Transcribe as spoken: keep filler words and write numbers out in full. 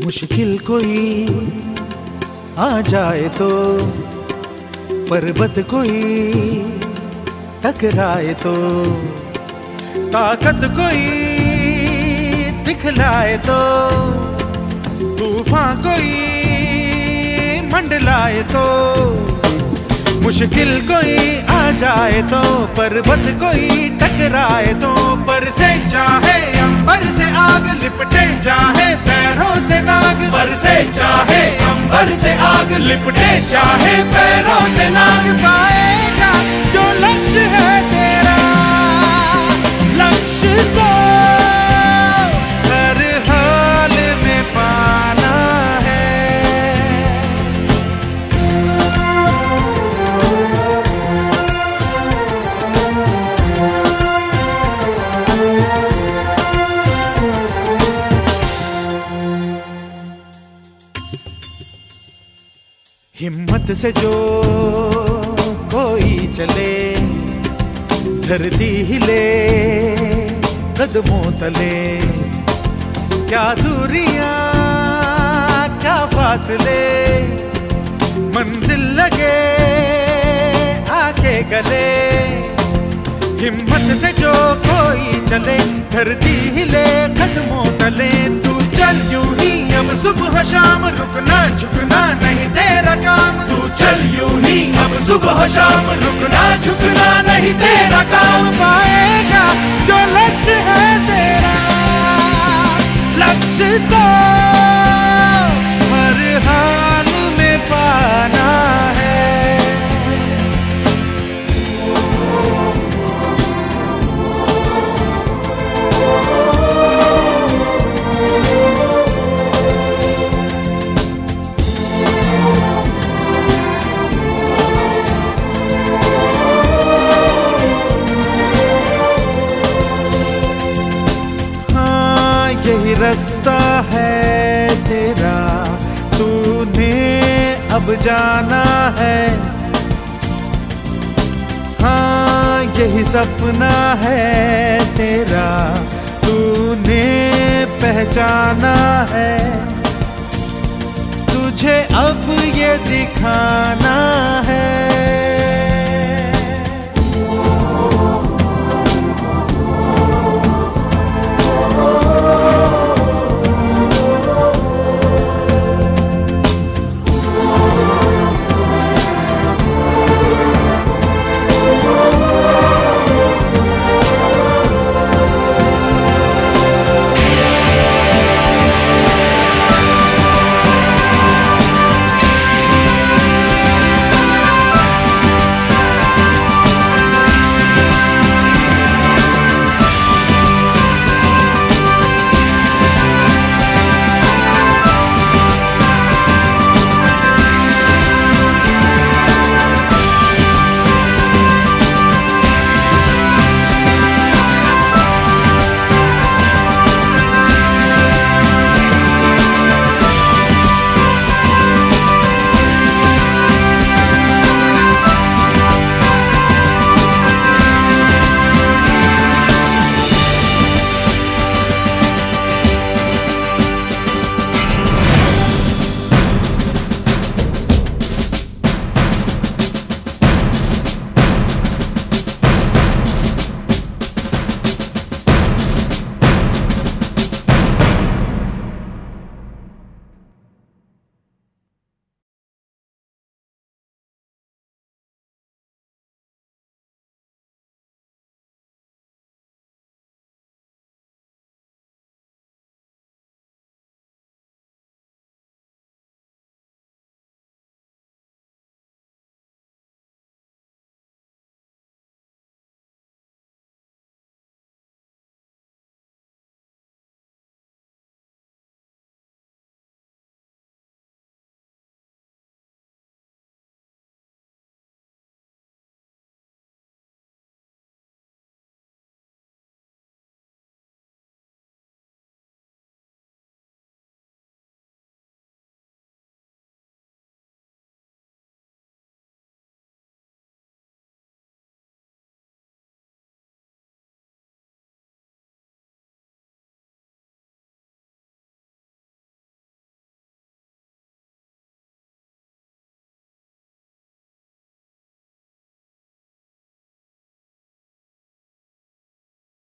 मुश्किल कोई आ जाए तो, पर्वत कोई टकराए तो, ताकत कोई दिखलाए तो, तूफान कोई मंडलाए तो, मुश्किल कोई आ जाए तो, पर्वत कोई टकराए तो, पर से चाहे अंबर से आग लिपटे, चाहे पैरों से नाग, पर से चाहे अंबर से आग लिपटे, चाहे पैरों से नाग, पाएगा जो लक्ष्य है तेरा, लक्ष्य तो हर हाल में पाना है। हिम्मत से जो कोई चले, धरती हिले कदमों तले, क्या दूरियां क्या फासले, मंजिल लगे आके गले। हिम्मत से जो कोई चले, धरती हिले कदमों तले, तू चल यूं ही अब सुबह शाम, रुकना झुकना नहीं तेरा काम, तू चल यूं ही अब सुबह शाम, रुकना झुकना नहीं तेरा काम, पाएगा जो लक्ष्य है तेरा, लक्ष्य तो हर हाल में पाना है। यही रास्ता है तेरा, तूने अब जाना है, हाँ यही सपना है तेरा, तूने पहचाना है, तुझे अब ये दिखाना है।